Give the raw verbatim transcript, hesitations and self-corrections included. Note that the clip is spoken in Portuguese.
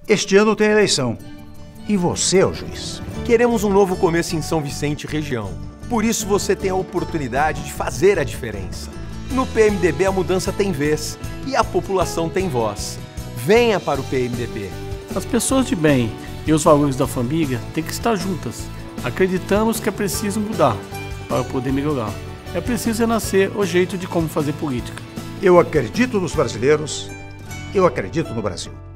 Este ano tem eleição. E você é o juiz. Queremos um novo começo em São Vicente e região. Por isso você tem a oportunidade de fazer a diferença. No P M D B a mudança tem vez e a população tem voz. Venha para o P M D B. As pessoas de bem e os valores da família têm que estar juntas. Acreditamos que é preciso mudar para poder melhorar. É preciso renascer o jeito de como fazer política. Eu acredito nos brasileiros, eu acredito no Brasil.